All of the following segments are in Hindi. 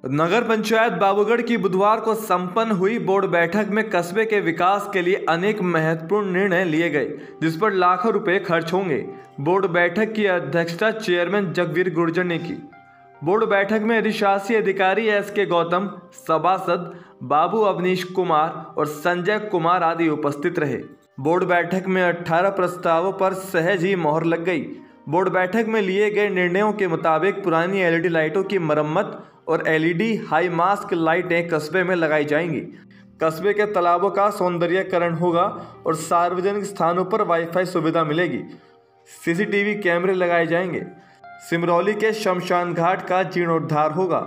नगर पंचायत बाबूगढ़ की बुधवार को संपन्न हुई बोर्ड बैठक में कस्बे के विकास के लिए अनेक महत्वपूर्ण निर्णय लिए गए, जिस पर लाखों रुपए खर्च होंगे। बोर्ड बैठक की अध्यक्षता चेयरमैन जगवीर गुर्जर ने की। बोर्ड बैठक में अधिशासी अधिकारी SK गौतम, सभासद बाबू अवनीश कुमार और संजय कुमार आदि उपस्थित रहे। बोर्ड बैठक में 18 प्रस्तावों पर सहज ही मोहर लग गई। बोर्ड बैठक में लिए गए निर्णयों के मुताबिक पुरानी LED लाइटों की मरम्मत और LED हाई मास्क लाइटें कस्बे में लगाई जाएंगी। कस्बे के तालाबों का सौंदर्यीकरण होगा और सार्वजनिक स्थानों पर वाईफाई सुविधा मिलेगी। CCTV कैमरे लगाए जाएंगे। सिमरौली के शमशान घाट का जीर्णोद्धार होगा।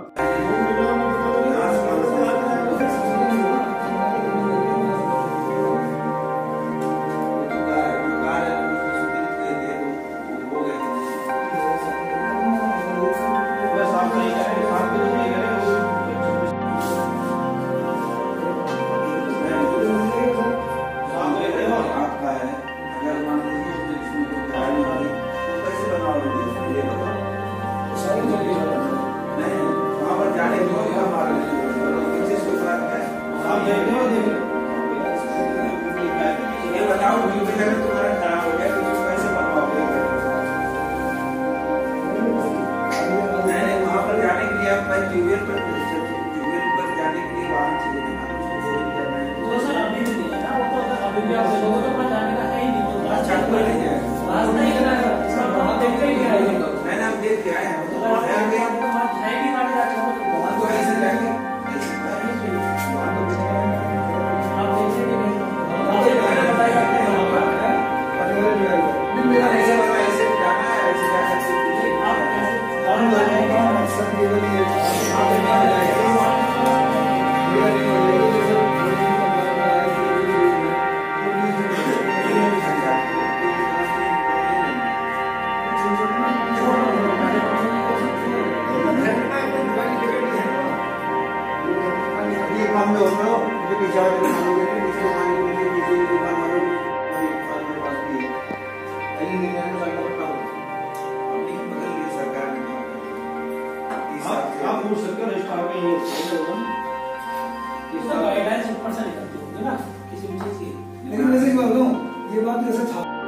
लेकिन वैसे ये बात जैसे